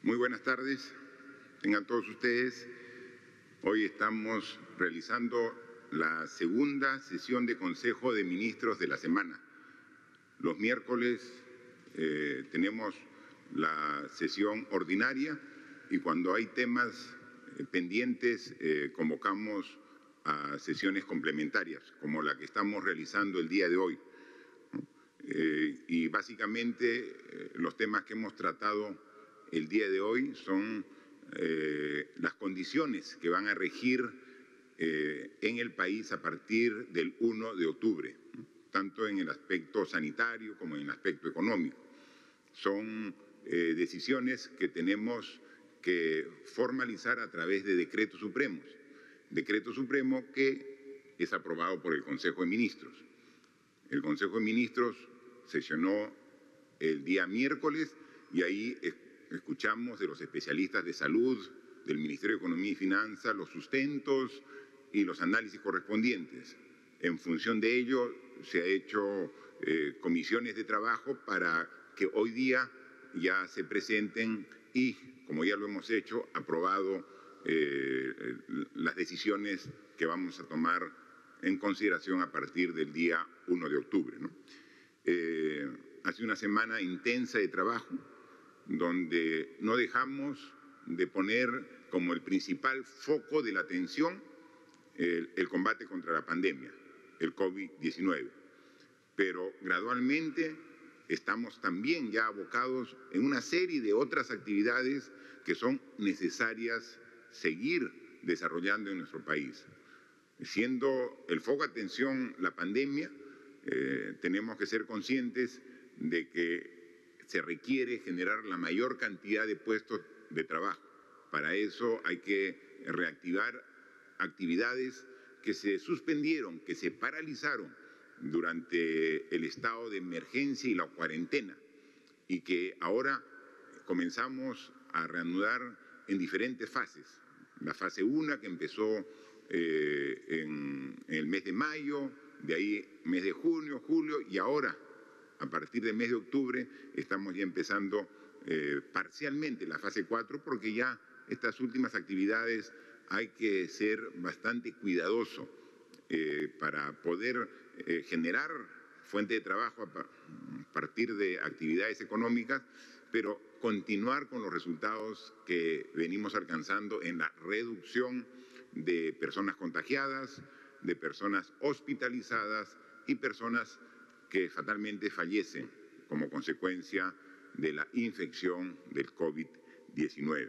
Muy buenas tardes, tengan todos ustedes. Hoy estamos realizando la segunda sesión de Consejo de Ministros de la semana. Los miércoles tenemos la sesión ordinaria y cuando hay temas pendientes convocamos a sesiones complementarias, como la que estamos realizando el día de hoy. Y básicamente los temas que hemos tratado el día de hoy son las condiciones que van a regir en el país a partir del 1 de octubre, tanto en el aspecto sanitario como en el aspecto económico. Son decisiones que tenemos que formalizar a través de decretos supremos. Decreto supremo que es aprobado por el Consejo de Ministros. El Consejo de Ministros sesionó el día miércoles y ahí escuchamos de los especialistas de salud, del Ministerio de Economía y Finanzas, los sustentos y los análisis correspondientes. En función de ello, se ha hecho comisiones de trabajo para que hoy día ya se presenten y, como ya lo hemos hecho, aprobado las decisiones que vamos a tomar en consideración a partir del día 1 de octubre, ¿no? Ha sido una semana intensa de trabajo, donde no dejamos de poner como el principal foco de la atención el combate contra la pandemia, el COVID-19. Pero gradualmente estamos también ya abocados en una serie de otras actividades que son necesarias seguir desarrollando en nuestro país. Siendo el foco de atención la pandemia, tenemos que ser conscientes de que se requiere generar la mayor cantidad de puestos de trabajo. Para eso hay que reactivar actividades que se suspendieron, que se paralizaron durante el estado de emergencia y la cuarentena y que ahora comenzamos a reanudar en diferentes fases. La fase 1 que empezó en el mes de mayo, de ahí mes de junio, julio y ahora a partir del mes de octubre estamos ya empezando parcialmente la fase 4 porque ya estas últimas actividades hay que ser bastante cuidadoso para poder generar fuente de trabajo a partir de actividades económicas, pero continuar con los resultados que venimos alcanzando en la reducción de personas contagiadas, de personas hospitalizadas y personas que fatalmente fallecen como consecuencia de la infección del COVID-19.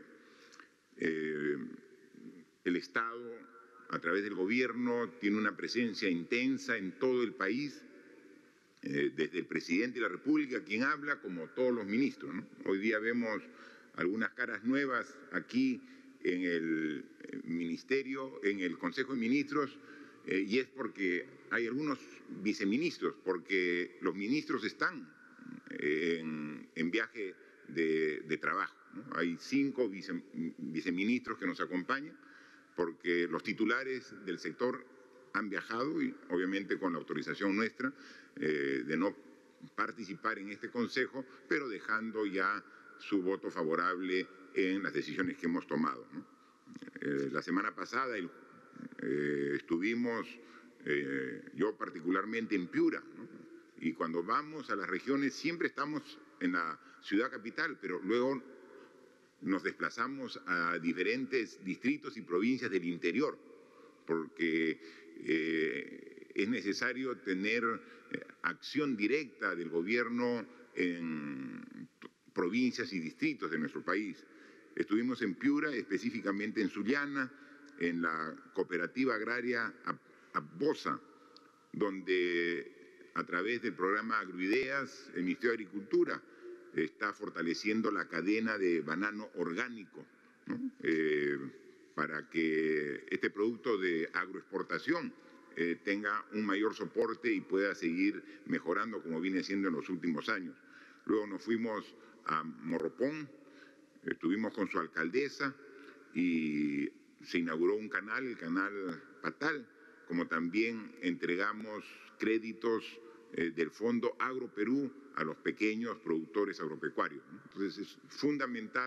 El Estado, a través del gobierno, tiene una presencia intensa en todo el país, desde el presidente de la República, quien habla, como todos los ministros, ¿no? Hoy día vemos algunas caras nuevas aquí en el Ministerio, en el Consejo de Ministros, y es porque hay algunos viceministros, porque los ministros están en viaje de trabajo, ¿no? Hay 5 viceministros que nos acompañan, porque los titulares del sector han viajado y obviamente con la autorización nuestra de no participar en este consejo, pero dejando ya su voto favorable en las decisiones que hemos tomado, ¿no? La semana pasada estuvimos, yo particularmente en Piura, ¿no? Y cuando vamos a las regiones siempre estamos en la ciudad capital, pero luego nos desplazamos a diferentes distritos y provincias del interior, porque es necesario tener acción directa del gobierno en provincias y distritos de nuestro país. Estuvimos en Piura, específicamente en Sullana, en la cooperativa agraria Apbosa, donde a través del programa Agroideas, el Ministerio de Agricultura está fortaleciendo la cadena de banano orgánico, ¿no? Para que este producto de agroexportación tenga un mayor soporte y pueda seguir mejorando como viene siendo en los últimos años. Luego nos fuimos a Morropón, estuvimos con su alcaldesa y se inauguró un canal, el canal Patal, como también entregamos créditos del Fondo Agro Perú a los pequeños productores agropecuarios, ¿no? Entonces es fundamental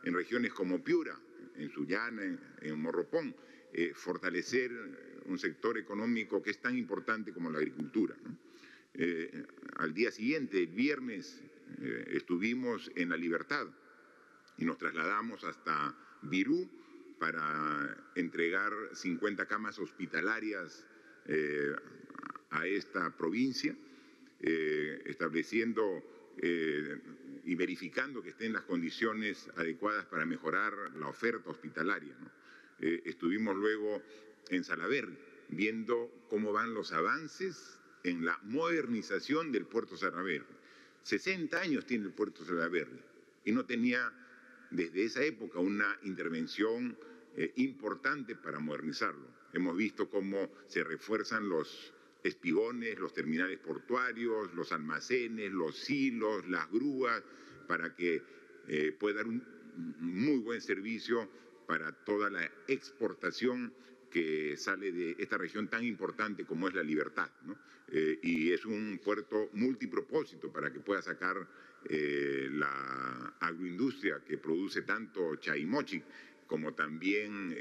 en regiones como Piura, en Sullana, en Morropón, fortalecer un sector económico que es tan importante como la agricultura, ¿no? Al día siguiente, el viernes, estuvimos en La Libertad y nos trasladamos hasta Virú para entregar 50 camas hospitalarias a esta provincia, estableciendo y verificando que estén las condiciones adecuadas para mejorar la oferta hospitalaria, ¿no? Estuvimos luego en Salaberry, viendo cómo van los avances en la modernización del puerto Salaberry. 60 años tiene el puerto Salaberry y no tenía desde esa época una intervención importante para modernizarlo. Hemos visto cómo se refuerzan los espigones, los terminales portuarios, los almacenes, los silos, las grúas, para que pueda dar un muy buen servicio para toda la exportación que sale de esta región tan importante como es La Libertad, ¿no? Y es un puerto multipropósito para que pueda sacar la agroindustria que produce tanto chaimochi como también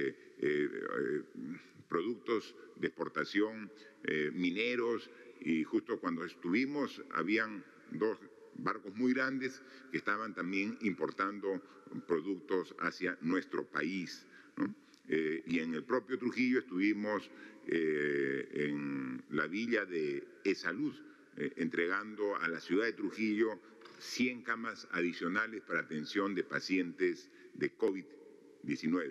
productos de exportación, mineros, y justo cuando estuvimos habían dos barcos muy grandes que estaban también importando productos hacia nuestro país, ¿no? Y en el propio Trujillo estuvimos en la villa de E-Salud, entregando a la ciudad de Trujillo 100 camas adicionales para atención de pacientes de COVID-19.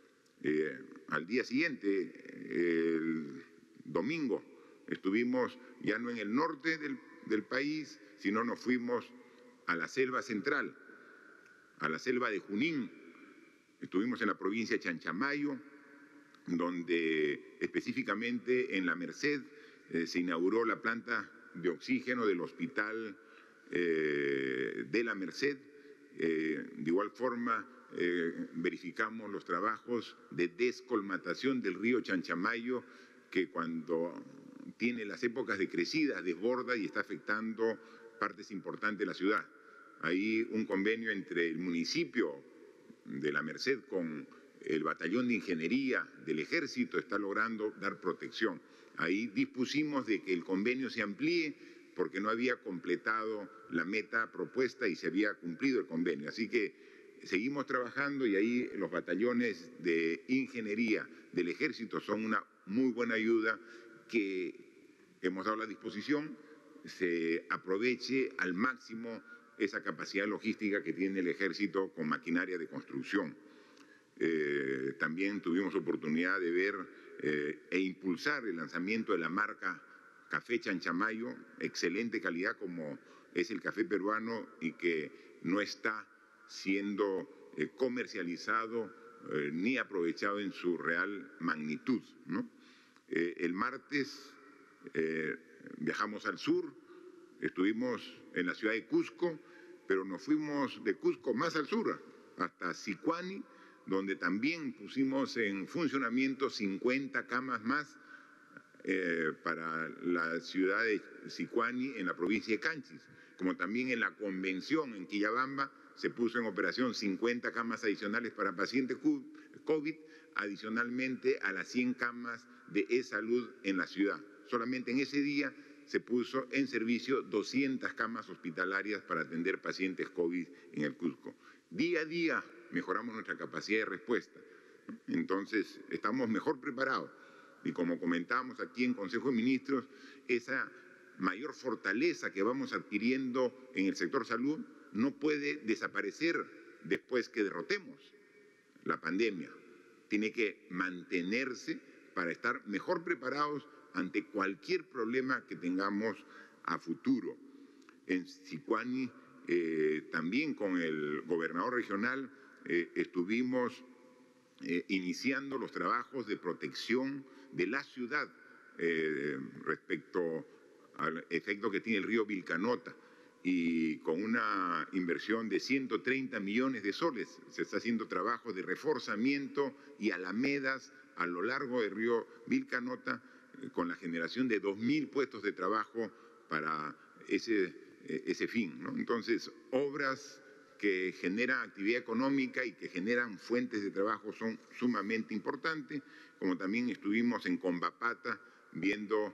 Al día siguiente, el domingo, estuvimos ya no en el norte del país, sino nos fuimos a la selva central, a la selva de Junín. Estuvimos en la provincia de Chanchamayo, donde específicamente en La Merced se inauguró la planta de oxígeno del hospital de La Merced. De igual forma, verificamos los trabajos de descolmatación del río Chanchamayo, que cuando tiene las épocas de crecida desborda y está afectando partes importantes de la ciudad. Hay un convenio entre el municipio de La Merced con el batallón de ingeniería del Ejército, está logrando dar protección. Ahí dispusimos de que el convenio se amplíe porque no había completado la meta propuesta y se había cumplido el convenio. Así que seguimos trabajando y ahí los batallones de ingeniería del Ejército son una muy buena ayuda que hemos dado la disposición, se aproveche al máximo esa capacidad logística que tiene el Ejército con maquinaria de construcción. También tuvimos oportunidad de ver e impulsar el lanzamiento de la marca Café Chanchamayo, excelente calidad como es el café peruano y que no está siendo comercializado ni aprovechado en su real magnitud, ¿no? El martes viajamos al sur, estuvimos en la ciudad de Cusco, pero nos fuimos de Cusco más al sur, hasta Sicuani, donde también pusimos en funcionamiento 50 camas más para la ciudad de Sicuani en la provincia de Canchis, como también en la convención en Quillabamba se puso en operación 50 camas adicionales para pacientes COVID, adicionalmente a las 100 camas de E-Salud en la ciudad. Solamente en ese día se puso en servicio 200 camas hospitalarias para atender pacientes COVID en el Cusco. Día a día mejoramos nuestra capacidad de respuesta. Entonces, estamos mejor preparados. Y como comentábamos aquí en Consejo de Ministros, esa mayor fortaleza que vamos adquiriendo en el sector salud no puede desaparecer después que derrotemos la pandemia. Tiene que mantenerse para estar mejor preparados ante cualquier problema que tengamos a futuro. En Sicuani, también con el gobernador regional, estuvimos iniciando los trabajos de protección de la ciudad respecto al efecto que tiene el río Vilcanota, y con una inversión de 130 millones de soles se está haciendo trabajo de reforzamiento y alamedas a lo largo del río Vilcanota, con la generación de 2.000 puestos de trabajo para ese fin, ¿no? Entonces, obras que generan actividad económica y que generan fuentes de trabajo son sumamente importantes, como también estuvimos en Combapata viendo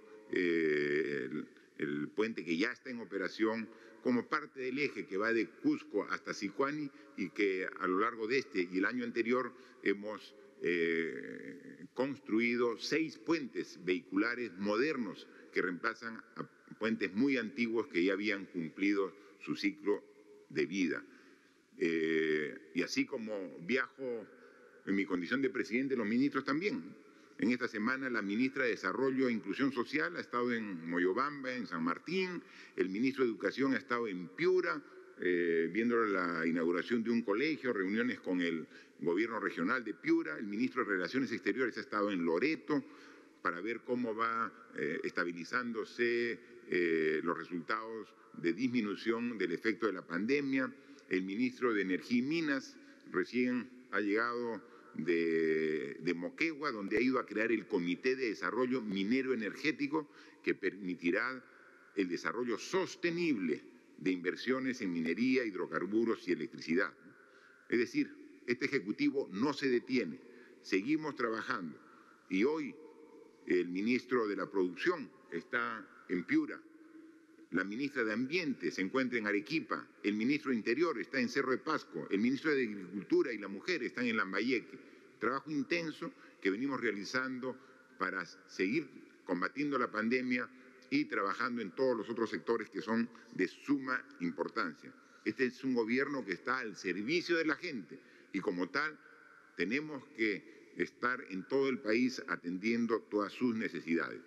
el puente que ya está en operación como parte del eje que va de Cusco hasta Sicuani y que a lo largo de este y el año anterior hemos construido 6 puentes vehiculares modernos que reemplazan a puentes muy antiguos que ya habían cumplido su ciclo de vida. Y así como viajo en mi condición de presidente, los ministros también. En esta semana la ministra de Desarrollo e Inclusión Social ha estado en Moyobamba, en San Martín, el ministro de Educación ha estado en Piura, viendo la inauguración de un colegio, reuniones con el gobierno regional de Piura, el ministro de Relaciones Exteriores ha estado en Loreto para ver cómo va estabilizándose los resultados de disminución del efecto de la pandemia. El ministro de Energía y Minas recién ha llegado de Moquegua, donde ha ido a crear el Comité de Desarrollo Minero Energético que permitirá el desarrollo sostenible de inversiones en minería, hidrocarburos y electricidad. Es decir, este Ejecutivo no se detiene, seguimos trabajando y hoy el ministro de la Producción está en Piura, la ministra de Ambiente se encuentra en Arequipa, el ministro de Interior está en Cerro de Pasco, el ministro de Agricultura y la Mujer están en Lambayeque. Trabajo intenso que venimos realizando para seguir combatiendo la pandemia y trabajando en todos los otros sectores que son de suma importancia. Este es un gobierno que está al servicio de la gente y como tal tenemos que estar en todo el país atendiendo todas sus necesidades.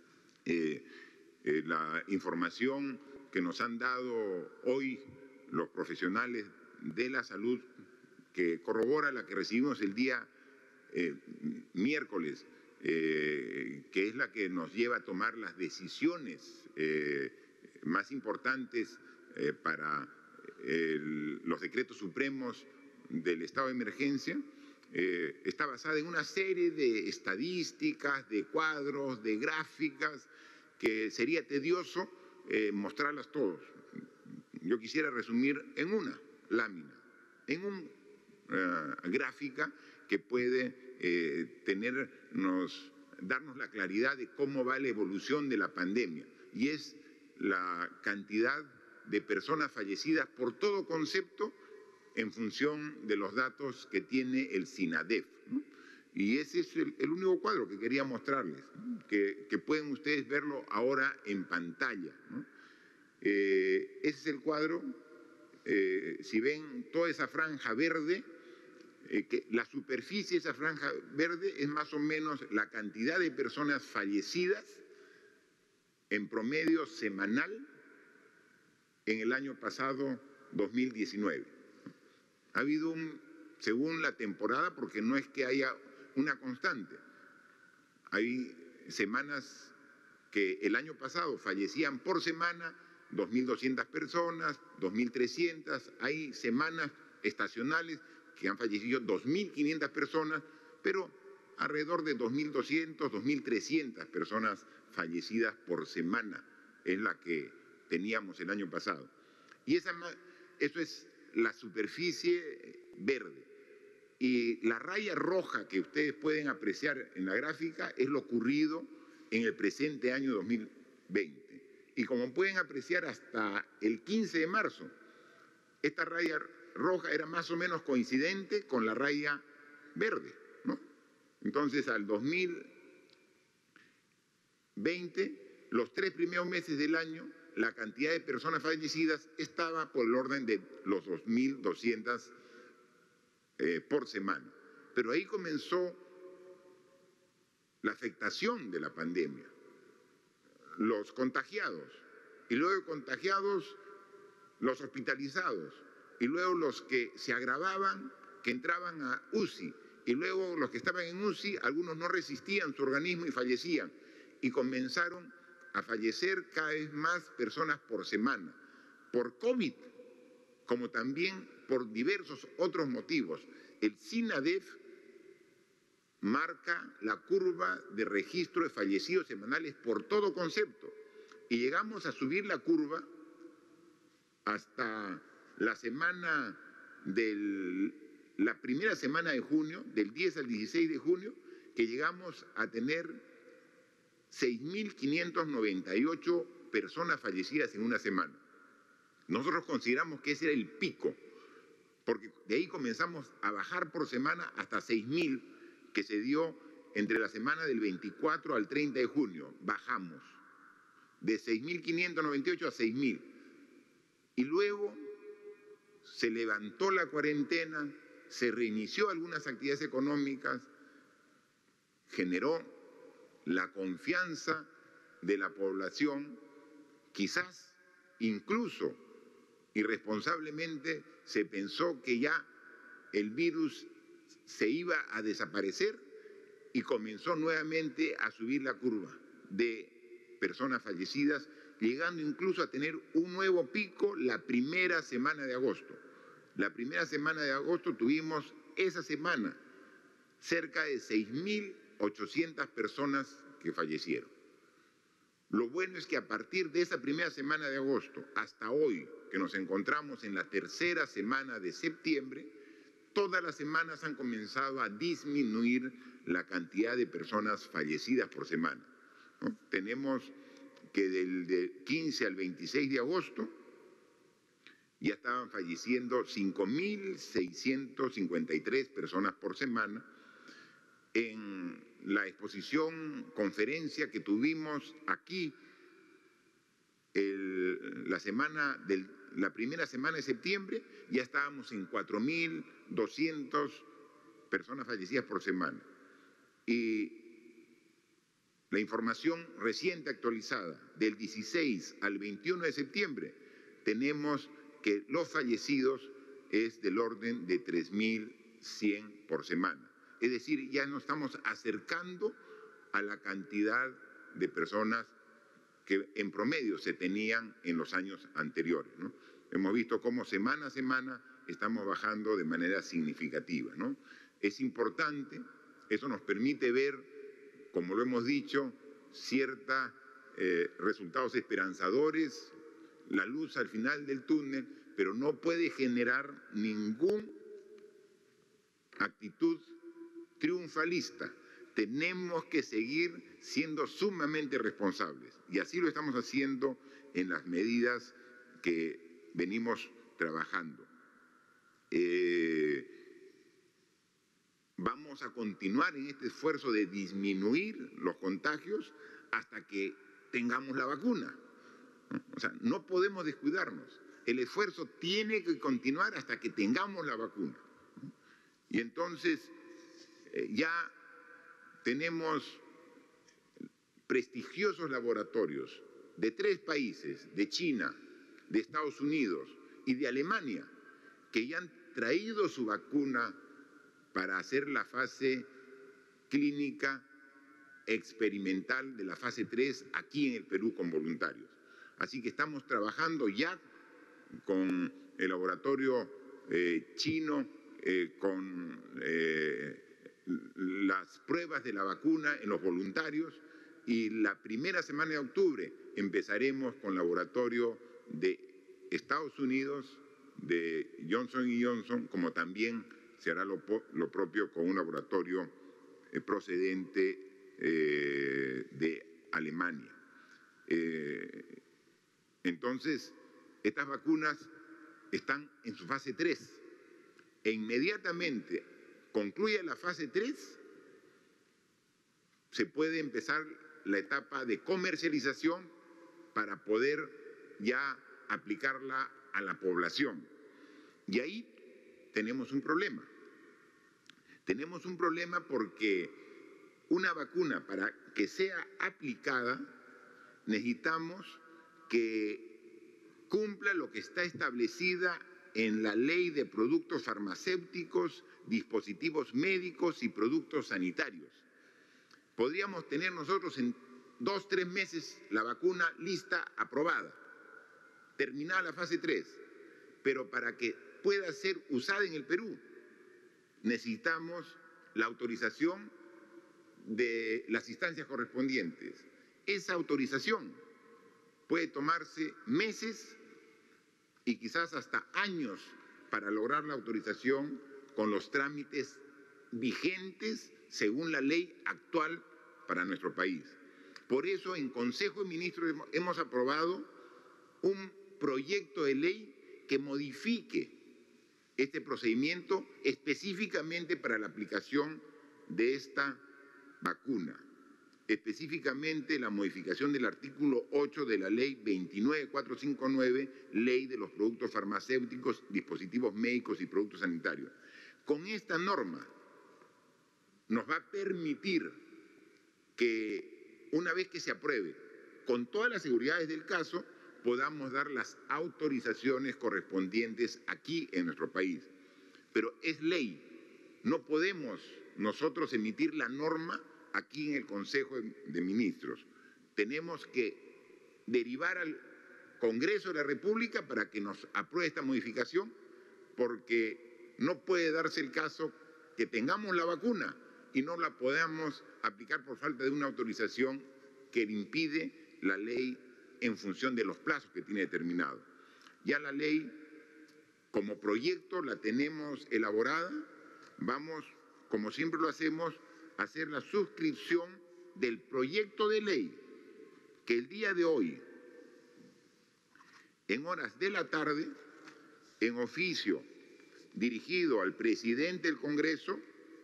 La información que nos han dado hoy los profesionales de la salud, que corrobora la que recibimos el día miércoles, que es la que nos lleva a tomar las decisiones más importantes para los decretos supremos del estado de emergencia, está basada en una serie de estadísticas, de cuadros, de gráficas, que sería tedioso mostrarlas todos. Yo quisiera resumir en una lámina, en una gráfica que puede darnos la claridad de cómo va la evolución de la pandemia, y es la cantidad de personas fallecidas por todo concepto en función de los datos que tiene el SINADEF, ¿no? Y ese es el único cuadro que quería mostrarles, ¿no? que pueden ustedes verlo ahora en pantalla, ¿no? Ese es el cuadro. Si ven toda esa franja verde, que la superficie de esa franja verde es más o menos la cantidad de personas fallecidas en promedio semanal en el año pasado, 2019. Ha habido según la temporada, porque no es que haya una constante. Hay semanas que el año pasado fallecían por semana 2.200 personas, 2.300, hay semanas estacionales que han fallecido 2.500 personas, pero alrededor de 2.200, 2.300 personas fallecidas por semana es la que teníamos el año pasado. Y eso es la superficie verde. Y la raya roja que ustedes pueden apreciar en la gráfica es lo ocurrido en el presente año 2020. Y como pueden apreciar, hasta el 15 de marzo, esta raya roja era más o menos coincidente con la raya verde, ¿no? Entonces, al 2020, los 3 primeros meses del año, la cantidad de personas fallecidas estaba por el orden de los 2.200 por semana. Pero ahí comenzó la afectación de la pandemia, los contagiados, y luego de contagiados, los hospitalizados, y luego los que se agravaban, que entraban a UCI, y luego los que estaban en UCI, algunos no resistían su organismo y fallecían, y comenzaron a fallecer cada vez más personas por semana, por COVID, como también por diversos otros motivos. El SINADEF marca la curva de registro de fallecidos semanales por todo concepto, y llegamos a subir la curva hasta la semana de la primera semana de junio, del 10 al 16 de junio, que llegamos a tener 6.598 personas fallecidas en una semana. Nosotros consideramos que ese era el pico, porque de ahí comenzamos a bajar por semana hasta 6.000, que se dio entre la semana del 24 al 30 de junio. Bajamos de 6.598 a 6.000. Y luego se levantó la cuarentena, se reinició algunas actividades económicas, generó la confianza de la población, quizás incluso irresponsablemente se pensó que ya el virus se iba a desaparecer y comenzó nuevamente a subir la curva de personas fallecidas, llegando incluso a tener un nuevo pico la primera semana de agosto. La primera semana de agosto tuvimos esa semana cerca de 6.800 personas que fallecieron. Lo bueno es que a partir de esa primera semana de agosto hasta hoy, que nos encontramos en la tercera semana de septiembre, todas las semanas han comenzado a disminuir la cantidad de personas fallecidas por semana, ¿no? Tenemos que del 15 al 26 de agosto ya estaban falleciendo 5.653 personas por semana. En la conferencia que tuvimos aquí la primera semana de septiembre, ya estábamos en 4.200 personas fallecidas por semana. Y la información reciente actualizada del 16 al 21 de septiembre, tenemos que los fallecidos es del orden de 3.100 por semana. Es decir, ya nos estamos acercando a la cantidad de personas que en promedio se tenían en los años anteriores, ¿no? Hemos visto cómo semana a semana estamos bajando de manera significativa, ¿no? Es importante, eso nos permite ver, como lo hemos dicho, ciertos resultados esperanzadores, la luz al final del túnel, pero no puede generar ninguna actitud triunfalista. Tenemos que seguir siendo sumamente responsables y así lo estamos haciendo en las medidas que venimos trabajando. Vamos a continuar en este esfuerzo de disminuir los contagios hasta que tengamos la vacuna, ¿no? O sea, no podemos descuidarnos. El esfuerzo tiene que continuar hasta que tengamos la vacuna, ¿no? Y entonces ya tenemos prestigiosos laboratorios de 3 países, de China, de Estados Unidos y de Alemania, que ya han traído su vacuna para hacer la fase clínica experimental de la fase 3 aquí en el Perú con voluntarios. Así que estamos trabajando ya con el laboratorio chino, con las pruebas de la vacuna en los voluntarios, y la primera semana de octubre empezaremos con laboratorio de Estados Unidos, de Johnson & Johnson, como también se hará lo propio con un laboratorio procedente de Alemania. Entonces, estas vacunas están en su fase 3 e inmediatamente concluye la fase 3, se puede empezar la etapa de comercialización para poder ya aplicarla a la población. Y ahí tenemos un problema. Tenemos un problema porque una vacuna, para que sea aplicada, necesitamos que cumpla lo que está establecida en la Ley de Productos Farmacéuticos, Dispositivos Médicos y Productos Sanitarios. Podríamos tener nosotros en 2 o 3 meses la vacuna lista, aprobada, terminada la fase 3, pero para que pueda ser usada en el Perú necesitamos la autorización de las instancias correspondientes. Esa autorización puede tomarse meses y quizás hasta años para lograr la autorización con los trámites vigentes según la ley actual para nuestro país. Por eso, en Consejo de Ministros hemos aprobado un proyecto de ley que modifique este procedimiento específicamente para la aplicación de esta vacuna. Específicamente la modificación del artículo 8 de la Ley 29459, Ley de los Productos Farmacéuticos, Dispositivos Médicos y Productos Sanitarios. Con esta norma nos va a permitir que, una vez que se apruebe, con todas las seguridades del caso, podamos dar las autorizaciones correspondientes aquí en nuestro país. Pero es ley, no podemos nosotros emitir la norma aquí en el Consejo de Ministros. Tenemos que derivar al Congreso de la República para que nos apruebe esta modificación, porque no puede darse el caso que tengamos la vacuna y no la podamos aplicar por falta de una autorización que impide la ley en función de los plazos que tiene determinado. Ya la ley, como proyecto, la tenemos elaborada. Vamos, como siempre lo hacemos, a hacer la suscripción del proyecto de ley que el día de hoy, en horas de la tarde, en oficio dirigido al presidente del Congreso,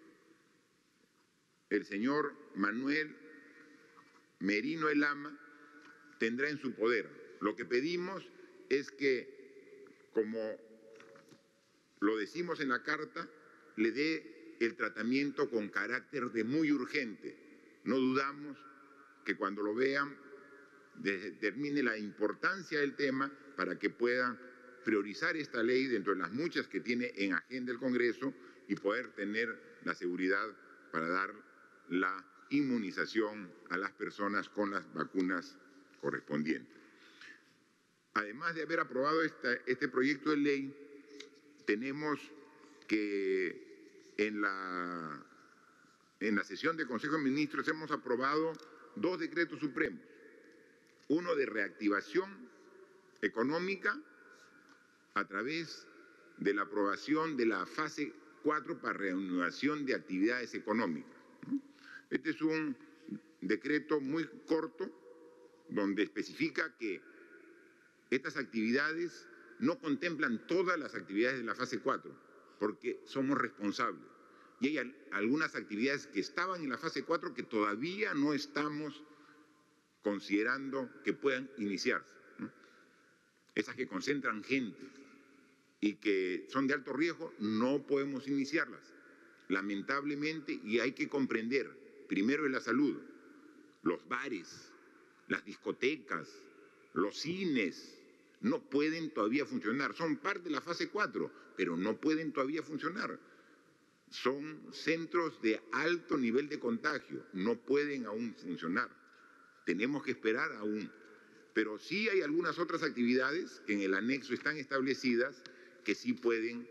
el señor Manuel Merino Elama, tendrá en su poder. Lo que pedimos es que, como lo decimos en la carta, le dé el tratamiento con carácter de muy urgente. No dudamos que cuando lo vean determine la importancia del tema para que puedan priorizar esta ley dentro de las muchas que tiene en agenda el Congreso y poder tener la seguridad para dar la inmunización a las personas con las vacunas correspondientes. Además de haber aprobado este proyecto de ley, tenemos que en la sesión del Consejo de Ministros hemos aprobado 2 decretos supremos, uno de reactivación económica a través de la aprobación de la fase 4 para reanudación de actividades económicas. Este es un decreto muy corto donde especifica que estas actividades no contemplan todas las actividades de la fase 4, porque somos responsables. Y hay algunas actividades que estaban en la fase 4 que todavía no estamos considerando que puedan iniciarse, ¿no? Esas que concentran gente y que son de alto riesgo, no podemos iniciarlas, lamentablemente, y hay que comprender, primero es la salud, los bares, las discotecas, los cines, no pueden todavía funcionar. Son parte de la fase 4, pero no pueden todavía funcionar. Son centros de alto nivel de contagio, no pueden aún funcionar. Tenemos que esperar aún. Pero sí hay algunas otras actividades que en el anexo están establecidas que sí pueden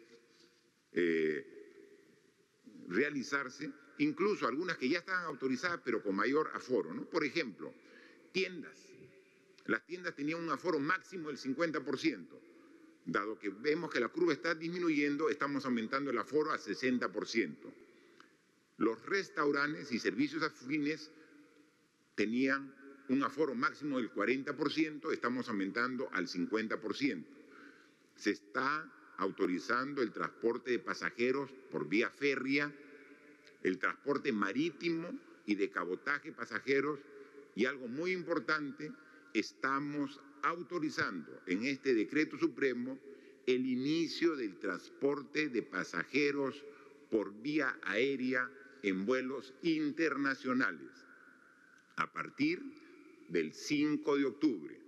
realizarse, incluso algunas que ya están autorizadas pero con mayor aforo, ¿no? Por ejemplo, tiendas. Las tiendas tenían un aforo máximo del 50%. Dado que vemos que la curva está disminuyendo, estamos aumentando el aforo a 60%. Los restaurantes y servicios afines tenían un aforo máximo del 40%, estamos aumentando al 50%. Se está autorizando el transporte de pasajeros por vía férrea, el transporte marítimo y de cabotaje pasajeros, y algo muy importante, estamos autorizando en este decreto supremo el inicio del transporte de pasajeros por vía aérea en vuelos internacionales a partir del 5 de octubre.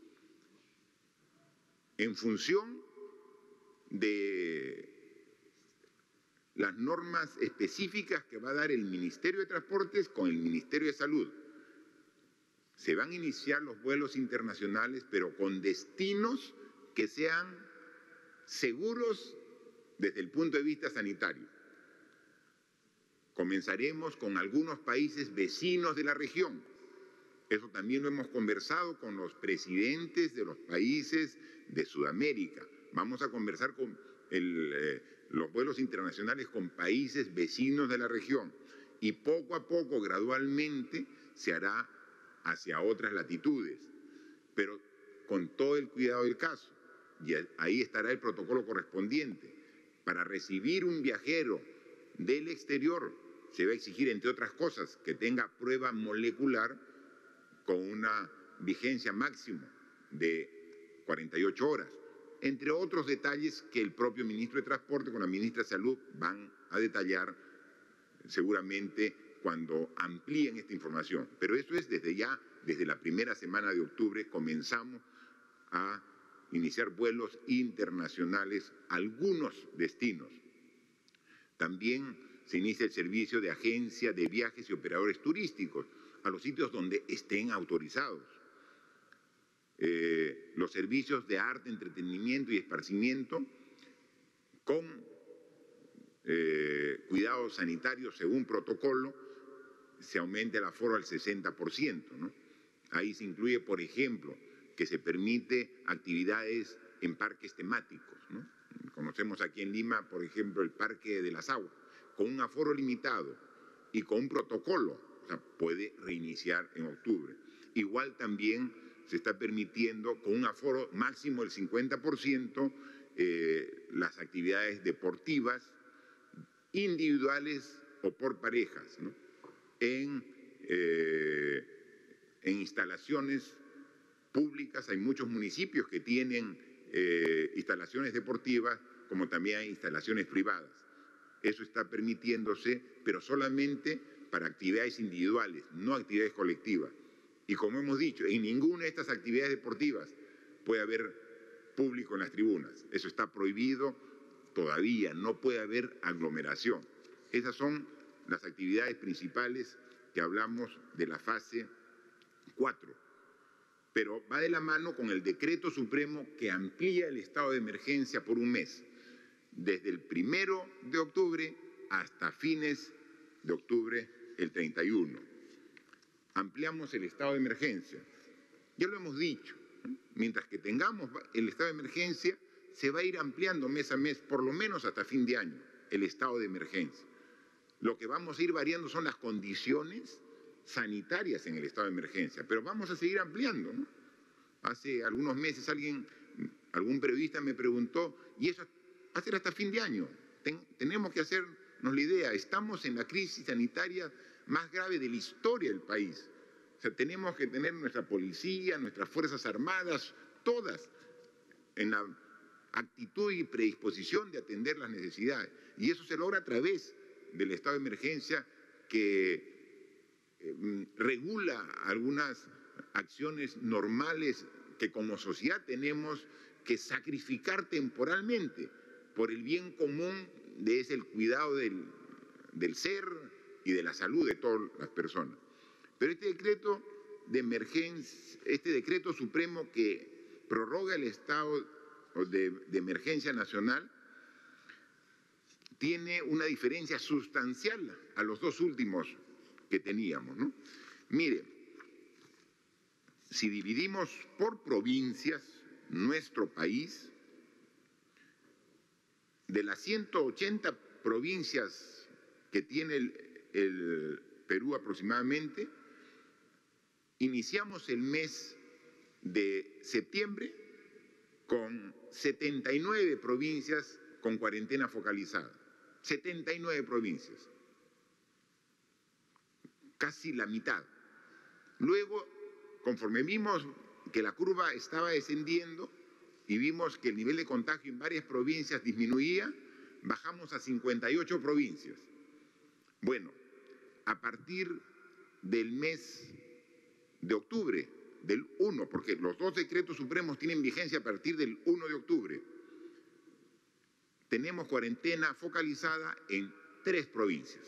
En función de las normas específicas que va a dar el Ministerio de Transportes con el Ministerio de Salud, se van a iniciar los vuelos internacionales, pero con destinos que sean seguros desde el punto de vista sanitario. Comenzaremos con algunos países vecinos de la región. Eso también lo hemos conversado con los presidentes de los países de Sudamérica. Vamos a conversar con los vuelos internacionales con países vecinos de la región y poco a poco, gradualmente, se hará hacia otras latitudes, pero con todo el cuidado del caso. Y ahí estará el protocolo correspondiente. Para recibir un viajero del exterior se va a exigir, entre otras cosas, que tenga prueba molecular con una vigencia máxima de 48 horas, entre otros detalles que el propio ministro de Transporte con la ministra de Salud van a detallar seguramente cuando amplíen esta información. Pero eso es desde ya, desde la primera semana de octubre, comenzamos a iniciar vuelos internacionales a algunos destinos. También se inicia el servicio de agencia de viajes y operadores turísticos a los sitios donde estén autorizados. Los servicios de arte, entretenimiento y esparcimiento con cuidados sanitarios según protocolo, se aumenta el aforo al 60%, ¿no? Ahí se incluye, por ejemplo, que se permite actividades en parques temáticos, ¿no? Conocemos aquí en Lima, por ejemplo, el Parque de las Aguas, con un aforo limitado y con un protocolo, o sea, puede reiniciar en octubre. Igual también se está permitiendo con un aforo máximo del 50% las actividades deportivas individuales o por parejas, ¿no? En instalaciones públicas hay muchos municipios que tienen instalaciones deportivas, como también hay instalaciones privadas. Eso está permitiéndose, pero solamente para actividades individuales, no actividades colectivas. Y como hemos dicho, en ninguna de estas actividades deportivas puede haber público en las tribunas. Eso está prohibido todavía, no puede haber aglomeración. Esas son las actividades principales que hablamos de la fase 4. Pero va de la mano con el decreto supremo que amplía el estado de emergencia por un mes, desde el 1 de octubre hasta fines de octubre, el 31. Ampliamos el estado de emergencia. Ya lo hemos dicho, ¿no? Mientras que tengamos el estado de emergencia, se va a ir ampliando mes a mes, por lo menos hasta fin de año, el estado de emergencia. Lo que vamos a ir variando son las condiciones sanitarias en el estado de emergencia, pero vamos a seguir ampliando, ¿no? Hace algunos meses algún periodista me preguntó, ¿y eso va a ser hasta fin de año? Tenemos que hacernos la idea, estamos en la crisis sanitaria más grave de la historia del país. O sea, tenemos que tener nuestra policía, nuestras Fuerzas Armadas, todas en la actitud y predisposición de atender las necesidades. Y eso se logra a través del estado de emergencia que regula algunas acciones normales que como sociedad tenemos que sacrificar temporalmente por el bien común de ese el cuidado del ser y de la salud de todas las personas. Pero este decreto de emergencia, este decreto supremo que prorroga el estado de emergencia nacional, tiene una diferencia sustancial a los dos últimos que teníamos, ¿no? Mire, si dividimos por provincias nuestro país, de las 180 provincias que tiene el Perú aproximadamente, iniciamos el mes de septiembre con 79 provincias con cuarentena focalizada. 79 provincias. Casi la mitad. Luego, conforme vimos que la curva estaba descendiendo y vimos que el nivel de contagio en varias provincias disminuía, bajamos a 58 provincias. Bueno, a partir del mes de octubre, del 1, porque los dos decretos supremos tienen vigencia a partir del 1 de octubre, tenemos cuarentena focalizada en 3 provincias.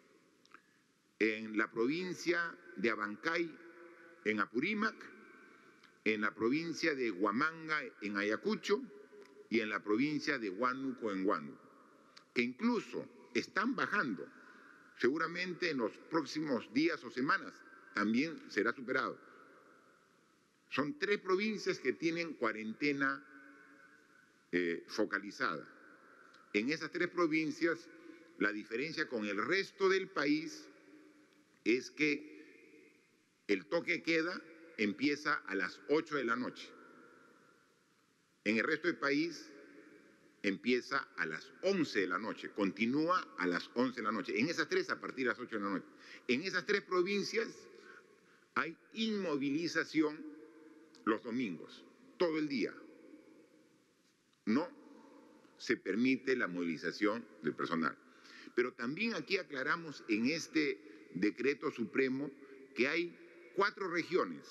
En la provincia de Abancay, en Apurímac, en la provincia de Huamanga, en Ayacucho, y en la provincia de Huánuco, en Huánuco, que incluso están bajando. Seguramente en los próximos días o semanas también será superado. Son 3 provincias que tienen cuarentena focalizada. En esas 3 provincias, la diferencia con el resto del país es que el toque de queda empieza a las 8 de la noche. En el resto del país empieza a las 11 de la noche, continúa a las 11 de la noche. En esas 3 a partir de las 8 de la noche. En esas 3 provincias hay inmovilización los domingos, todo el día. No se permite la movilización del personal. Pero también aquí aclaramos en este decreto supremo que hay 4 regiones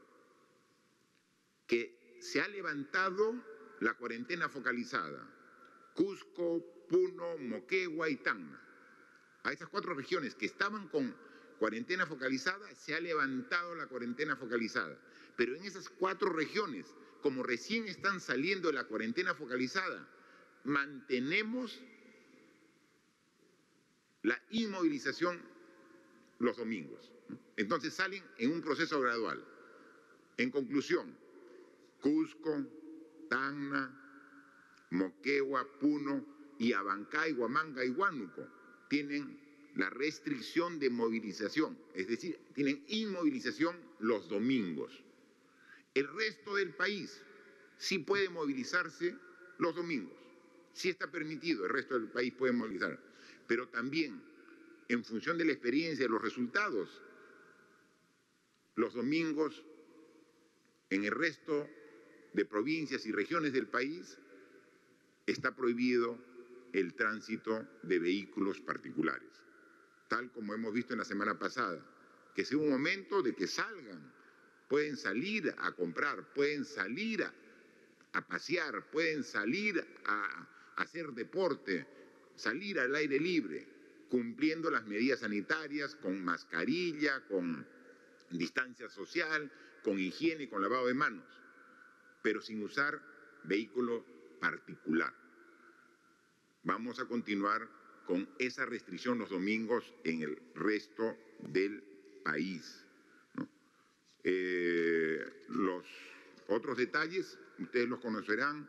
que se ha levantado la cuarentena focalizada: Cusco, Puno, Moquegua y Tacna. A esas 4 regiones que estaban con cuarentena focalizada, se ha levantado la cuarentena focalizada. Pero en esas 4 regiones, como recién están saliendo de la cuarentena focalizada, mantenemos la inmovilización los domingos. Entonces salen en un proceso gradual. En conclusión, Cusco, Tacna, Moquegua, Puno y Abancay, Huamanga y Huánuco tienen la restricción de movilización, es decir, tienen inmovilización los domingos. El resto del país sí puede movilizarse los domingos, sí está permitido, el resto del país puede movilizar, pero también en función de la experiencia, de los resultados, los domingos en el resto de provincias y regiones del país está prohibido el tránsito de vehículos particulares, tal como hemos visto en la semana pasada, que sea un momento de que salgan, pueden salir a comprar, pueden salir a pasear, pueden salir a hacer deporte, salir al aire libre, cumpliendo las medidas sanitarias, con mascarilla, con distancia social, con higiene, con lavado de manos, pero sin usar vehículo particular. Vamos a continuar con esa restricción los domingos en el resto del país, ¿no? Los otros detalles, ustedes los conocerán.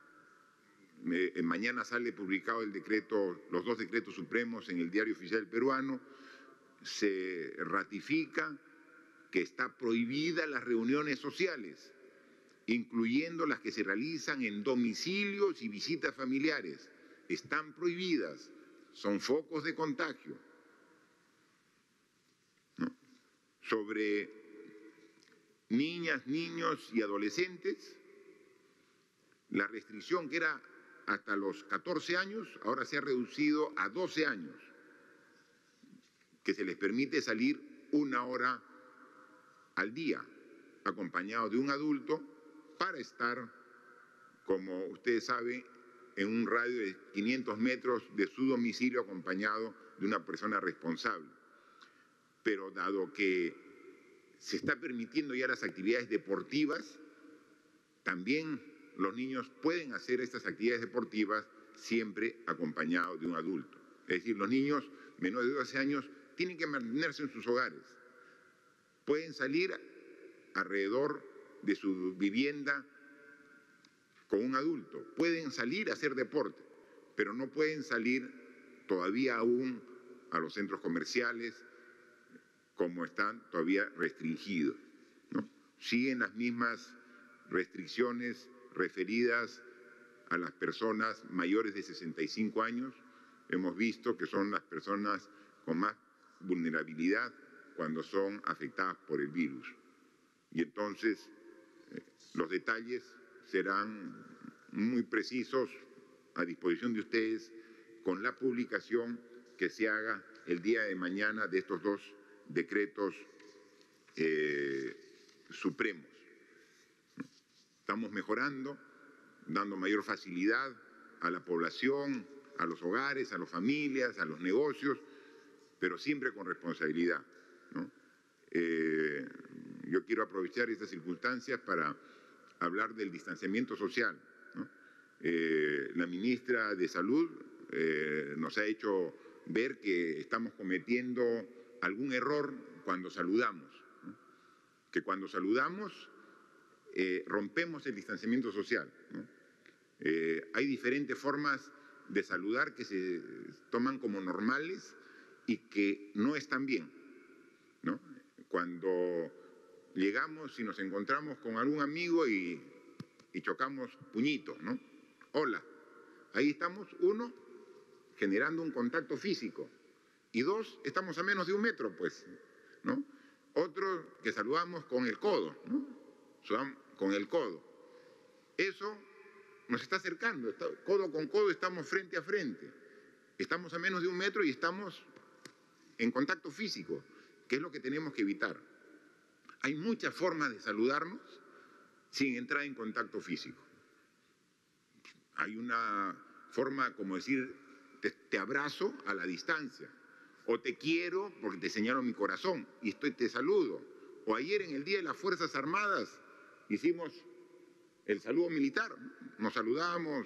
Mañana sale publicado el decreto, los 2 decretos supremos en el Diario Oficial Peruano. Se ratifica que está prohibida las reuniones sociales, incluyendo las que se realizan en domicilios y visitas familiares. Están prohibidas, son focos de contagio, ¿no? Sobre niñas, niños y adolescentes, la restricción que era hasta los 14 años, ahora se ha reducido a 12 años, que se les permite salir 1 hora al día, acompañado de un adulto, para estar, como ustedes saben, en un radio de 500 metros de su domicilio, acompañado de una persona responsable. Pero dado que se está permitiendo ya las actividades deportivas, también los niños pueden hacer estas actividades deportivas siempre acompañados de un adulto. Es decir, los niños menores de 12 años tienen que mantenerse en sus hogares. Pueden salir alrededor de su vivienda con un adulto, pueden salir a hacer deporte, pero no pueden salir todavía aún a los centros comerciales, como están todavía restringidos, ¿no? Siguen las mismas restricciones referidas a las personas mayores de 65 años. Hemos visto que son las personas con más vulnerabilidad cuando son afectadas por el virus. Y entonces los detalles serán muy precisos a disposición de ustedes con la publicación que se haga el día de mañana de estos 2 decretos supremos. Estamos mejorando, dando mayor facilidad a la población, a los hogares, a las familias, a los negocios, pero siempre con responsabilidad, ¿no? Yo quiero aprovechar estas circunstancias para hablar del distanciamiento social, ¿no? La ministra de Salud nos ha hecho ver que estamos cometiendo algún error cuando saludamos, ¿no? Que cuando saludamos rompemos el distanciamiento social, ¿no? Hay diferentes formas de saludar que se toman como normales y que no están bien, ¿no? Cuando llegamos y nos encontramos con algún amigo y chocamos puñitos, ¿no? Hola. Ahí estamos, uno, generando un contacto físico. Y dos, estamos a menos de 1 metro, pues, ¿no? Otro que saludamos con el codo, ¿no? Con el codo. Eso nos está acercando, codo con codo estamos frente a frente. Estamos a menos de 1 metro y estamos en contacto físico, que es lo que tenemos que evitar. Hay muchas formas de saludarnos sin entrar en contacto físico. Hay una forma como decir, te abrazo a la distancia, o te quiero porque te señalo mi corazón y te saludo. O ayer en el Día de las Fuerzas Armadas hicimos el saludo militar, nos saludamos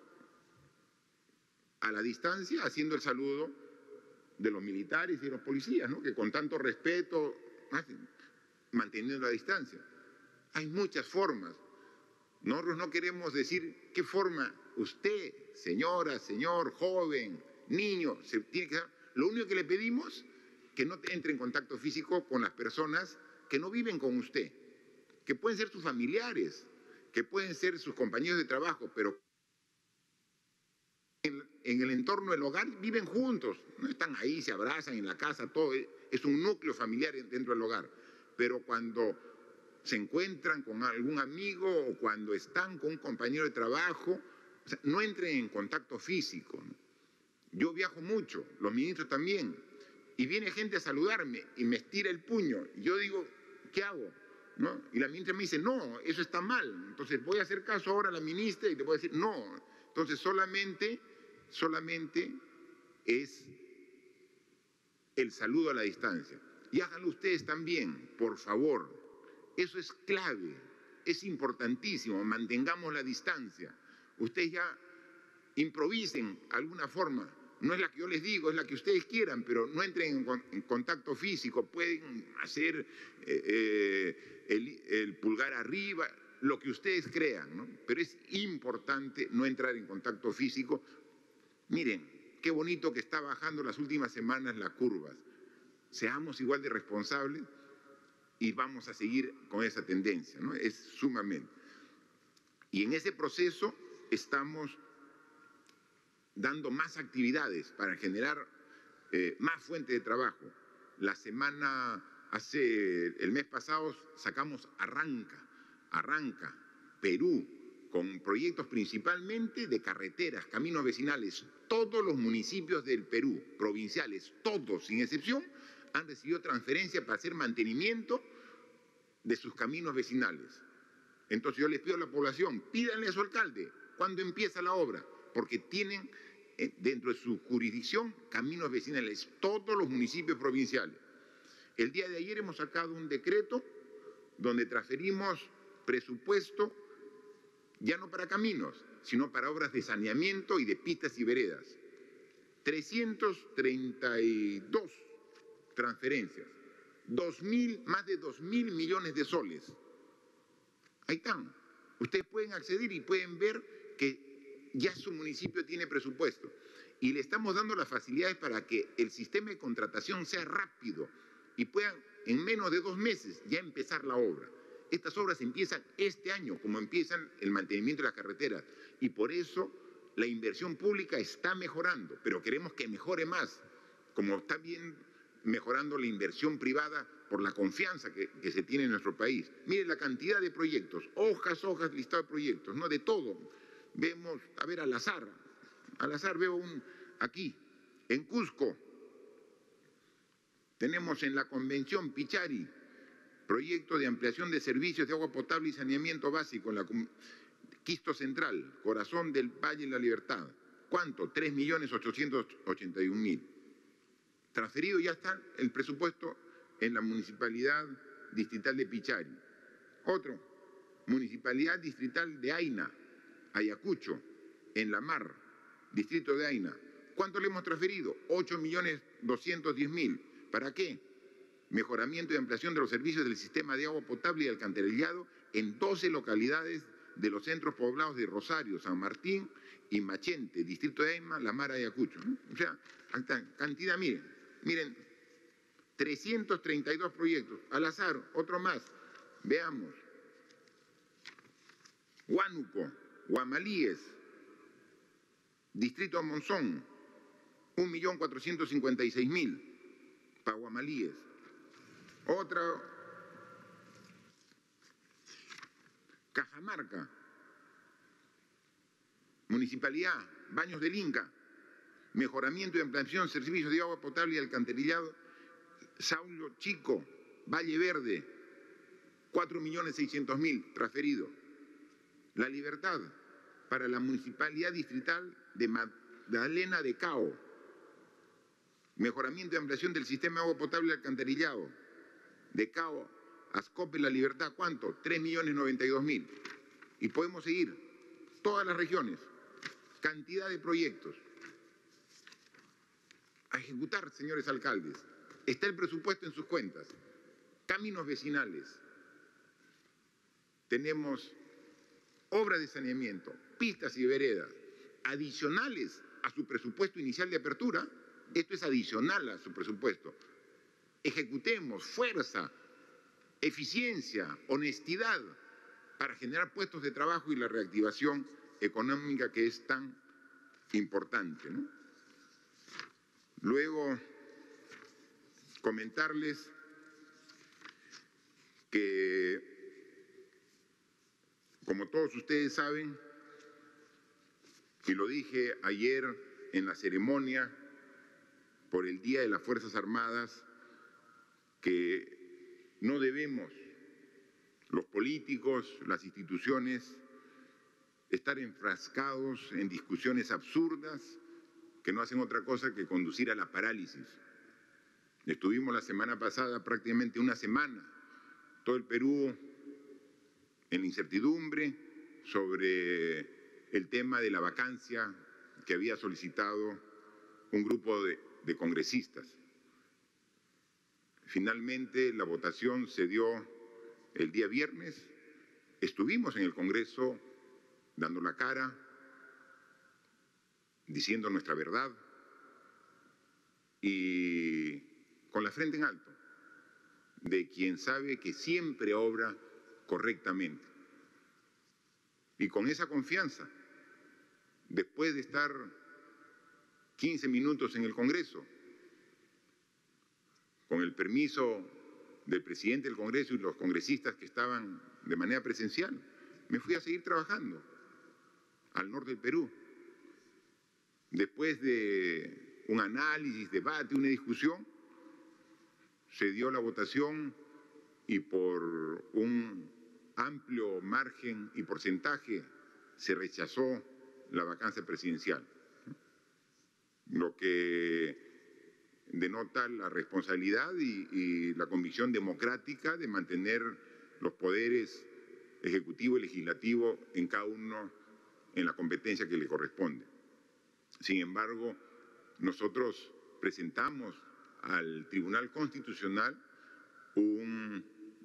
a la distancia haciendo el saludo de los militares y de los policías, ¿no? Que con tanto respeto hacen, manteniendo la distancia. Hay muchas formas. Nosotros no queremos decir qué forma usted, señora, señor, joven, niño, se tiene que... Lo único que le pedimos es que no entre en contacto físico con las personas que no viven con usted, que pueden ser sus familiares, que pueden ser sus compañeros de trabajo, pero en el entorno del hogar viven juntos, no están ahí, se abrazan en la casa, todo es un núcleo familiar dentro del hogar. Pero cuando se encuentran con algún amigo o cuando están con un compañero de trabajo, o sea, no entren en contacto físico, ¿no? Yo viajo mucho, los ministros también, y viene gente a saludarme y me estira el puño. Y yo digo, ¿qué hago? ¿No? Y la ministra me dice, no, eso está mal. Entonces voy a hacer caso ahora a la ministra y te voy a decir, no. Entonces solamente es el saludo a la distancia. Y háganlo ustedes también, por favor. Eso es clave, es importantísimo, mantengamos la distancia. Ustedes ya improvisen alguna forma, no es la que yo les digo, es la que ustedes quieran, pero no entren en contacto físico, pueden hacer el pulgar arriba, lo que ustedes crean, ¿no? Pero es importante no entrar en contacto físico. Miren, qué bonito que está bajando las últimas semanas las curvas. Seamos igual de responsables y vamos a seguir con esa tendencia, ¿no? Es sumamente. Y en ese proceso estamos dando más actividades para generar más fuentes de trabajo. El mes pasado sacamos Arranca, Perú, con proyectos principalmente de carreteras, caminos vecinales. Todos los municipios del Perú, provinciales, todos sin excepción, han recibido transferencia para hacer mantenimiento de sus caminos vecinales. Entonces yo les pido a la población, pídanle a su alcalde cuándo empieza la obra, porque tienen dentro de su jurisdicción caminos vecinales, todos los municipios provinciales. El día de ayer hemos sacado un decreto donde transferimos presupuesto ya no para caminos, sino para obras de saneamiento y de pistas y veredas. 332 transferencias, más de 2.000 millones de soles. Ahí están. Ustedes pueden acceder y pueden ver que ya su municipio tiene presupuesto. Y le estamos dando las facilidades para que el sistema de contratación sea rápido y puedan en menos de 2 meses ya empezar la obra. Estas obras empiezan este año, como empiezan el mantenimiento de las carreteras. Y por eso la inversión pública está mejorando, pero queremos que mejore más, como está bien mejorando la inversión privada por la confianza que se tiene en nuestro país. Mire la cantidad de proyectos, hojas, listado de proyectos, ¿no? De todo. Vemos, a ver, al azar veo aquí, en Cusco, tenemos en la Convención Pichari, proyecto de ampliación de servicios de agua potable y saneamiento básico en la Quisto Central, corazón del Valle de la Libertad. ¿Cuánto? 3.881.000. Transferido ya está el presupuesto en la Municipalidad Distrital de Pichari. Otro, Municipalidad Distrital de Aina, Ayacucho, en La Mar, Distrito de Aina. ¿Cuánto le hemos transferido? 8.210.000. ¿Para qué? Mejoramiento y ampliación de los servicios del sistema de agua potable y alcantarillado en 12 localidades de los centros poblados de Rosario, San Martín y Machente, distrito de Aima, La Mara y Ayacucho, ¿no? O sea, cantidad, miren, 332 proyectos, al azar, otro más, veamos. Huánuco, Guamalíes, distrito de Monzón, 1.456.000 para Guamalíes. Otra, Cajamarca, Municipalidad, Baños del Inca, mejoramiento y ampliación de servicios de agua potable y alcantarillado, Saulo Chico, Valle Verde, 4.600.000 transferido. La Libertad, para la Municipalidad Distrital de Magdalena de Cao, mejoramiento y ampliación del sistema de agua potable y alcantarillado, de Cao, Ascope, La Libertad, ¿cuánto? 3.092.000. Y podemos seguir, todas las regiones, cantidad de proyectos. A ejecutar, señores alcaldes, está el presupuesto en sus cuentas. Caminos vecinales, tenemos obras de saneamiento, pistas y veredas, adicionales a su presupuesto inicial de apertura. Esto es adicional a su presupuesto. Ejecutemos, fuerza, eficiencia, honestidad, para generar puestos de trabajo y la reactivación económica que es tan importante, ¿no? Luego, comentarles que, como todos ustedes saben, y lo dije ayer en la ceremonia por el Día de las Fuerzas Armadas, que no debemos, los políticos, las instituciones, estar enfrascados en discusiones absurdas que no hacen otra cosa que conducir a la parálisis. Estuvimos la semana pasada prácticamente una semana, todo el Perú en la incertidumbre sobre el tema de la vacancia que había solicitado un grupo de congresistas. Finalmente la votación se dio el día viernes, estuvimos en el Congreso dando la cara, diciendo nuestra verdad y con la frente en alto, de quien sabe que siempre obra correctamente. Y con esa confianza, después de estar 15 minutos en el Congreso, con el permiso del presidente del Congreso y los congresistas que estaban de manera presencial, me fui a seguir trabajando al norte del Perú. Después de un análisis, debate, una discusión, se dio la votación y por un amplio margen y porcentaje se rechazó la vacancia presidencial, lo que denota la responsabilidad y la convicción democrática de mantener los poderes ejecutivo y legislativo en cada uno en la competencia que le corresponde. Sin embargo, nosotros presentamos al Tribunal Constitucional un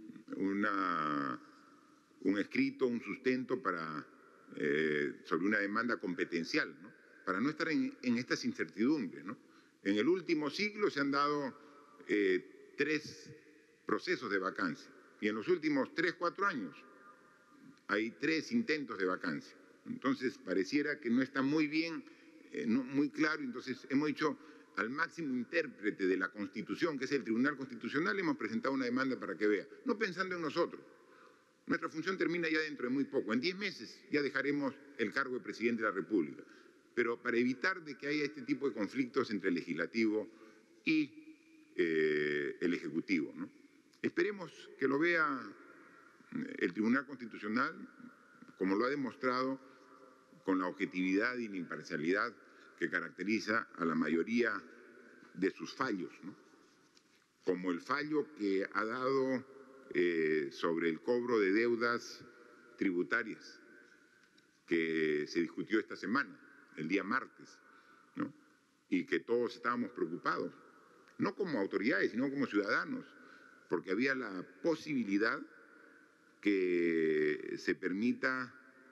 escrito, un sustento sobre una demanda competencial, ¿no? Para no estar en estas incertidumbres, ¿no? En el último siglo se han dado 3 procesos de vacancia y en los últimos 3, 4 años hay 3 intentos de vacancia. Entonces pareciera que no está muy bien, no muy claro. Entonces hemos dicho al máximo intérprete de la Constitución, que es el Tribunal Constitucional, hemos presentado una demanda para que vea, no pensando en nosotros. Nuestra función termina ya dentro de muy poco, en 10 meses ya dejaremos el cargo de Presidente de la República, pero para evitar de que haya este tipo de conflictos entre el Legislativo y el Ejecutivo, ¿no? Esperemos que lo vea el Tribunal Constitucional, como lo ha demostrado con la objetividad y la imparcialidad que caracteriza a la mayoría de sus fallos, ¿no? Como el fallo que ha dado sobre el cobro de deudas tributarias que se discutió esta semana, el día martes, ¿no? Y que todos estábamos preocupados, no como autoridades, sino como ciudadanos, porque había la posibilidad que se permita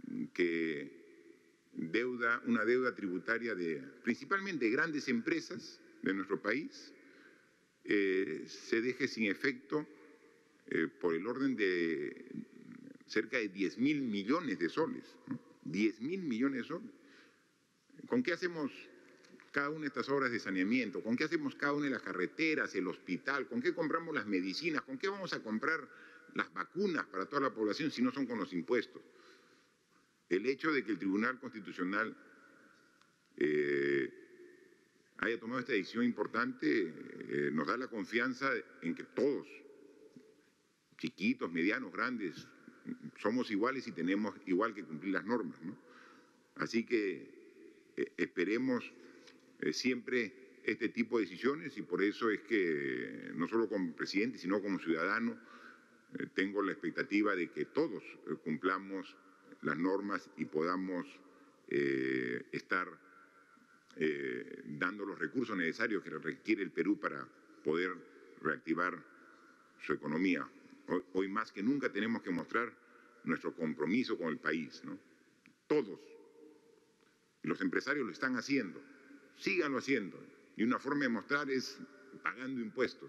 que una deuda tributaria principalmente de grandes empresas de nuestro país se deje sin efecto por el orden de cerca de 10.000 millones de soles, ¿no? 10.000 millones de soles. ¿Con qué hacemos cada una de estas obras de saneamiento? ¿Con qué hacemos cada una de las carreteras, el hospital? ¿Con qué compramos las medicinas? ¿Con qué vamos a comprar las vacunas para toda la población si no son con los impuestos? El hecho de que el Tribunal Constitucional haya tomado esta decisión importante nos da la confianza en que todos, chiquitos, medianos, grandes, somos iguales y tenemos igual que cumplir las normas, ¿no? Así que esperemos siempre este tipo de decisiones y por eso es que no solo como presidente, sino como ciudadano, tengo la expectativa de que todos cumplamos las normas y podamos estar dando los recursos necesarios que requiere el Perú para poder reactivar su economía. Hoy más que nunca tenemos que mostrar nuestro compromiso con el país, ¿no? Todos. Los empresarios lo están haciendo, síganlo haciendo. Y una forma de mostrar es pagando impuestos.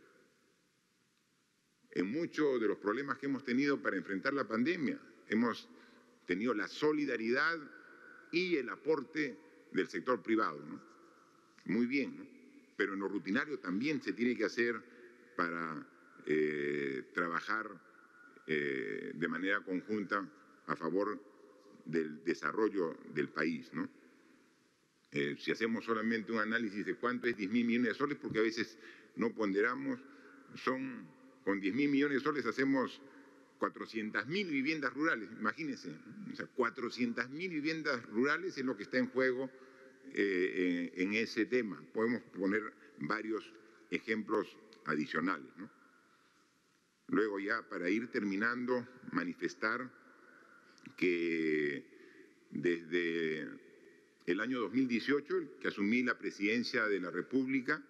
En muchos de los problemas que hemos tenido para enfrentar la pandemia, hemos tenido la solidaridad y el aporte del sector privado, ¿no? Muy bien, ¿no? Pero en lo rutinario también se tiene que hacer para trabajar de manera conjunta a favor del desarrollo del país, ¿no? Si hacemos solamente un análisis de cuánto es 10.000 millones de soles, porque a veces no ponderamos, con 10.000 millones de soles hacemos 400.000 viviendas rurales, imagínense, ¿no? O sea, 400.000 viviendas rurales es lo que está en juego en ese tema. Podemos poner varios ejemplos adicionales, ¿no? Luego ya para ir terminando, manifestar que desde el año 2018, que asumí la presidencia de la República,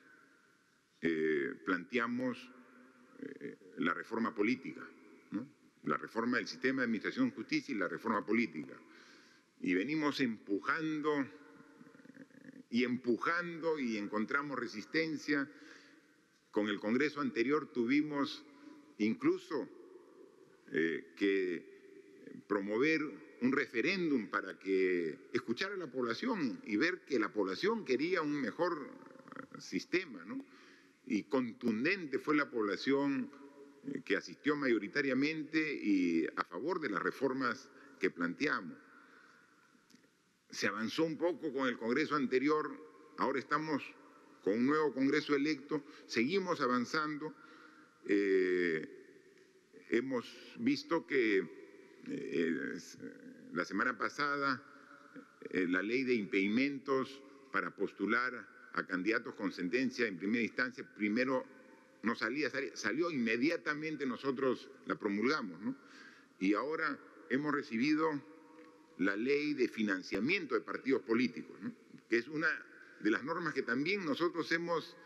planteamos la reforma política, ¿no? La reforma del sistema de administración de justicia y la reforma política. Y venimos empujando y encontramos resistencia. Con el Congreso anterior tuvimos incluso que promover un referéndum para que escuchara a la población y ver que la población quería un mejor sistema, ¿no? Y contundente fue la población que asistió mayoritariamente y a favor de las reformas que planteamos. Se avanzó un poco con el Congreso anterior, ahora estamos con un nuevo Congreso electo, seguimos avanzando. Hemos visto que la semana pasada la ley de impedimentos para postular a candidatos con sentencia en primera instancia, primero no salió inmediatamente, nosotros la promulgamos, ¿no? Y ahora hemos recibido la ley de financiamiento de partidos políticos, ¿no? Que es una de las normas que también nosotros hemos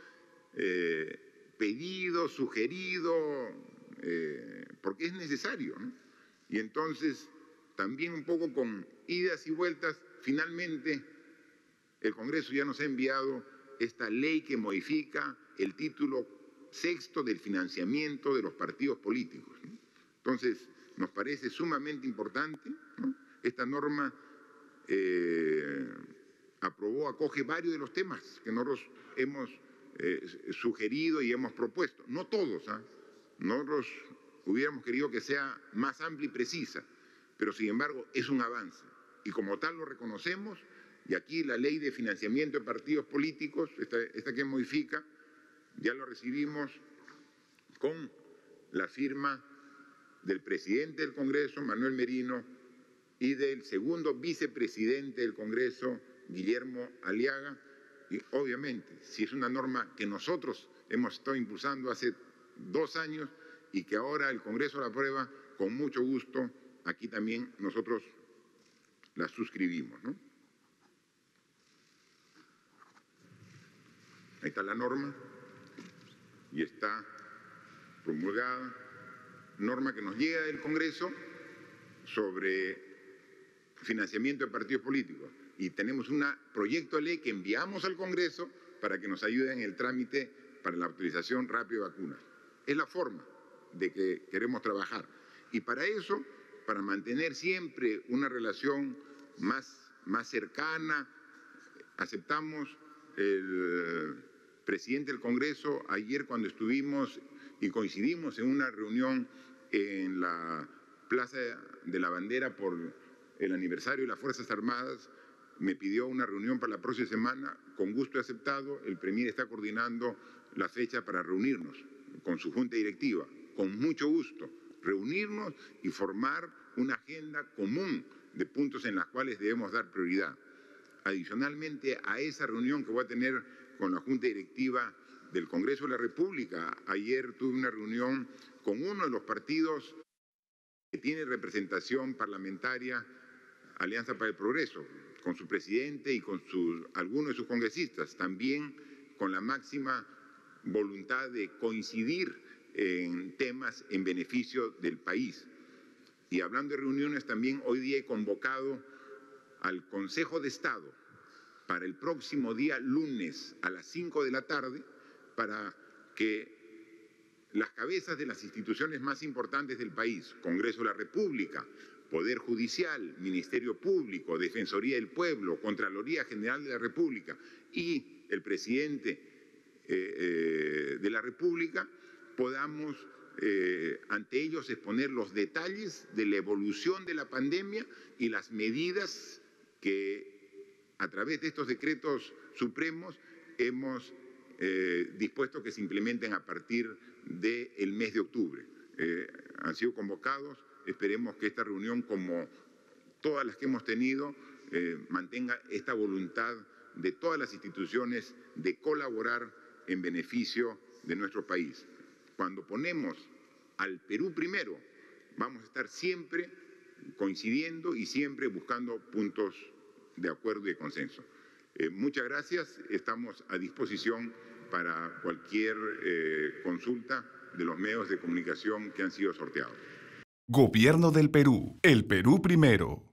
pedido, sugerido, porque es necesario, ¿no? Y entonces, también un poco con idas y vueltas, finalmente el Congreso ya nos ha enviado esta ley que modifica el título 6º del financiamiento de los partidos políticos, ¿no? Entonces, nos parece sumamente importante, ¿no? Esta norma acoge varios de los temas que nosotros hemos sugerido y hemos propuesto. No todos, ¿eh? Nosotros hubiéramos querido que sea más amplia y precisa, pero sin embargo es un avance. Y como tal lo reconocemos, y aquí la ley de financiamiento de partidos políticos, esta que modifica, ya lo recibimos con la firma del presidente del Congreso, Manuel Merino, y del segundo vicepresidente del Congreso, Guillermo Aliaga. Y obviamente, si es una norma que nosotros hemos estado impulsando hace 2 años y que ahora el Congreso la aprueba, con mucho gusto, aquí también nosotros la suscribimos, ¿no? Ahí está la norma y está promulgada, norma que nos llega del Congreso sobre financiamiento de partidos políticos. Y tenemos un proyecto de ley que enviamos al Congreso para que nos ayuden en el trámite para la autorización rápida de vacunas. Es la forma de que queremos trabajar. Y para eso, para mantener siempre una relación más cercana, aceptamos el presidente del Congreso ayer cuando estuvimos y coincidimos en una reunión en la Plaza de la Bandera por el aniversario de las Fuerzas Armadas, me pidió una reunión para la próxima semana, con gusto he aceptado, el Premier está coordinando la fecha para reunirnos con su junta directiva, con mucho gusto, reunirnos y formar una agenda común de puntos en las cuales debemos dar prioridad. Adicionalmente a esa reunión que voy a tener con la junta directiva del Congreso de la República, ayer tuve una reunión con uno de los partidos que tiene representación parlamentaria, Alianza para el Progreso, con su presidente y con algunos de sus congresistas, también con la máxima voluntad de coincidir en temas en beneficio del país. Y hablando de reuniones, también hoy día he convocado al Consejo de Estado para el próximo día lunes a las 5 de la tarde para que las cabezas de las instituciones más importantes del país, Congreso de la República, Poder Judicial, Ministerio Público, Defensoría del Pueblo, Contraloría General de la República y el presidente de la República, podamos ante ellos exponer los detalles de la evolución de la pandemia y las medidas que a través de estos decretos supremos hemos dispuesto que se implementen a partir del mes de octubre. Han sido convocados. Esperemos que esta reunión, como todas las que hemos tenido, mantenga esta voluntad de todas las instituciones de colaborar en beneficio de nuestro país. Cuando ponemos al Perú primero, vamos a estar siempre coincidiendo y siempre buscando puntos de acuerdo y de consenso. Muchas gracias. Estamos a disposición para cualquier consulta de los medios de comunicación que han sido sorteados. Gobierno del Perú. El Perú primero.